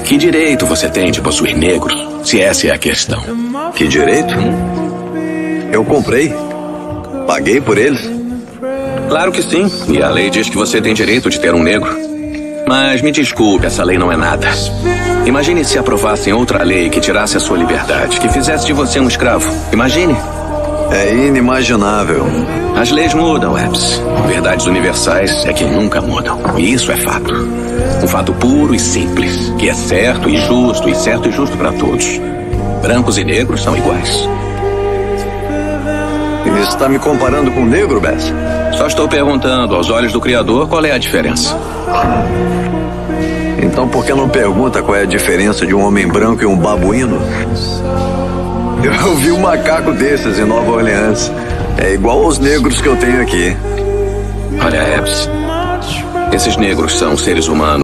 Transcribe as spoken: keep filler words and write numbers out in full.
Que direito você tem de possuir negros, se essa é a questão? Que direito? Eu comprei. Paguei por eles. Claro que sim, e a lei diz que você tem direito de ter um negro. Mas me desculpe, essa lei não é nada. Imagine se aprovassem outra lei que tirasse a sua liberdade, que fizesse de você um escravo. Imagine. É inimaginável. As leis mudam, Epps. Verdades universais é que nunca mudam. E isso é fato. Um fato puro e simples, que é certo e justo, e certo e justo para todos. Brancos e negros são iguais. Você está me comparando com um negro, Bess? Só estou perguntando, aos olhos do Criador, qual é a diferença? Então por que não pergunta qual é a diferença de um homem branco e um babuíno? Eu vi um macaco desses em Nova Orleans. É igual aos negros que eu tenho aqui. Olha, Epps, esses negros são seres humanos.